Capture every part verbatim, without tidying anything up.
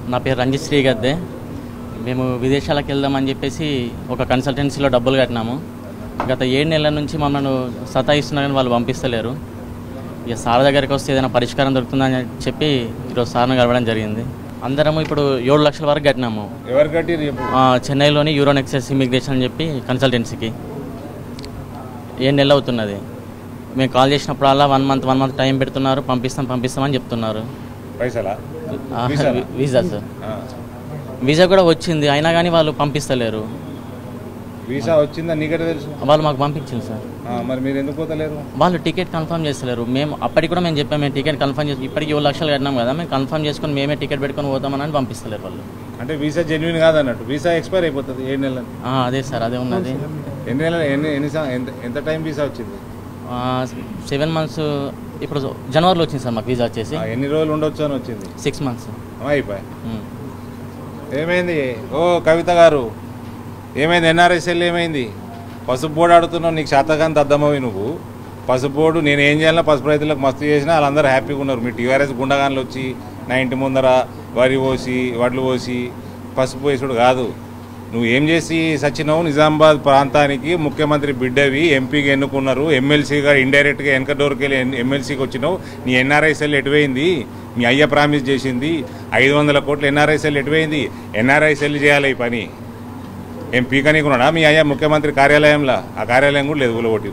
నా పేరు రంజిత్ శ్రీ గద్దే. మేము విదేశాలకు వెళ్దామని చెప్పేసి ఒక కన్సల్టెన్సీలో డబ్బులు కట్టినాము. గత ఏడు నెలల నుంచి మమ్మల్ని సతాయిస్తున్నా కానీ వాళ్ళు పంపిస్తలేరు. ఇక సార్ దగ్గరికి వస్తే ఏదైనా పరిష్కారం దొరుకుతుందని చెప్పి ఈరోజు సార్ను కలవడం జరిగింది. అందరము ఇప్పుడు ఏడు లక్షల వరకు కట్టినాము. ఎవరు కట్టిరు? చెన్నైలోని యూరోనెక్సెస్ ఇమిగ్రేషన్ అని చెప్పి కన్సల్టెన్సీకి ఏడు నెలలు అవుతున్నది. మేము కాల్ చేసినప్పుడల్లా one month one month time పెడుతున్నారు, పంపిస్తాం పంపిస్తామని చెప్తున్నారు. పైసలా? వీసా సార్, వీసా కూడా వచ్చింది, అయినా కానీ వాళ్ళు పంపిస్తలేరు. వీసా వచ్చిందా నీకైతే తెలుసు? వాళ్ళు మాకు పంపించింది సార్. మరి మీరు ఎందుకు పోతలేరు? వాళ్ళు టికెట్ కన్ఫర్మ్ చేస్తలేరు. మేము అప్పటికి కూడా మేము చెప్పాము, మేము టికెట్ కన్ఫర్మ్ చేసి ఇప్పటికి ఏడు లక్షలు కట్టినాం కదా, మేము కన్ఫర్మ్ చేసుకుని మేమే టికెట్ పెట్టుకొని పోతామని పంపిస్తలేరు వాళ్ళు. అంటే వీసా జెన్యున్ కాదన్నట్టు, వీసా ఎక్స్పైర్ అయిపోతుంది ఏడు నెలలు. అదే సార్, అదే ఉన్నది. ఎన్ని నెలలు ఎన్ని ఎన్ని ఎంత టైం వీసా వచ్చింది? సెవెన్ మంత్స్ ఇప్పుడు జనవరిలో వచ్చింది సార్ మాకు వీసా వచ్చేసి. ఎన్ని రోజులు ఉండొచ్చు అని వచ్చింది? సిక్స్ మంత్స్ అయిపోయి. ఏమైంది? ఓ కవిత గారు, ఏమైంది? ఎన్ఆర్ఎస్ఎల్ ఏమైంది? పసుపు బోర్డు ఆడుతున్నావు, నీకు శాతకాంత అద్దమవి నువ్వు. పసుపు బోర్డు నేను ఏం చేయాలన్నా పసుపు రైతులకు మస్తు చేసినా వాళ్ళందరూ హ్యాపీగా ఉన్నారు. మీ టీఆర్ఎస్ గుండగాన్లు వచ్చి నా ఇంటి ముందర వరి పోసి వడ్లు పోసి పసుపు వేసుడు కాదు. నువ్వు ఏం చేసి సచ్చినావు? నిజామాబాద్ ప్రాంతానికి ముఖ్యమంత్రి బిడ్డవి, ఎంపీగా ఎన్నుకున్నారు, ఎమ్మెల్సీగా ఇండైరెక్ట్గా వెనక డోర్కి వెళ్ళి ఎమ్మెల్సీకి వచ్చినావు. నీ ఎన్ఆర్ఐసెల్ ఎటువైంది? మీ అయ్య ప్రామిస్ చేసింది ఐదు వందల కోట్లు ఎన్ఆర్ఐసెల్ ఎటువైంది? ఎన్ఆర్ఐసెల్ చేయాలి ఈ పని. ఏం పీకనీకున్నాడా మీ అయ్యా ముఖ్యమంత్రి కార్యాలయంలో? ఆ కార్యాలయం కూడా లేదు, ఊలగొట్టి.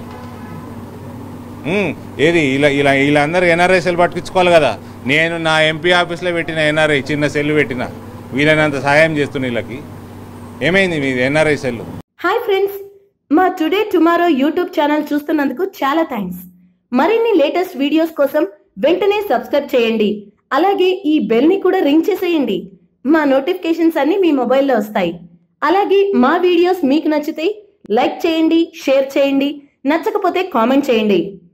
ఏది ఇలా ఇలా వీళ్ళందరూ ఎన్ఆర్ఐ సెల్ పట్టుకుంచుకోవాలి కదా. నేను నా ఎంపీ ఆఫీస్లో పెట్టిన ఎన్ఆర్ఐ చిన్న సెల్ పెట్టిన, వీళ్ళనంత సహాయం చేస్తున్న వీళ్ళకి. ఏమైంది మీ ఎన్ఆర్ఐ సెల్? హాయ్ ఫ్రెండ్స్, మా టుడే టుమారో యూట్యూబ్ ఛానల్ చూస్తున్నందుకు చాలా థ్యాంక్స్. మరిన్ని లేటెస్ట్ వీడియోస్ కోసం వెంటనే సబ్స్క్రైబ్ చేయండి. అలాగే ఈ బెల్ ని కూడా రింగ్ చేసేయండి. మా నోటిఫికేషన్స్ అన్ని మీ మొబైల్లో వస్తాయి. అలాగే మా వీడియోస్ మీకు నచ్చితే లైక్ చేయండి, షేర్ చేయండి, నచ్చకపోతే కామెంట్ చేయండి.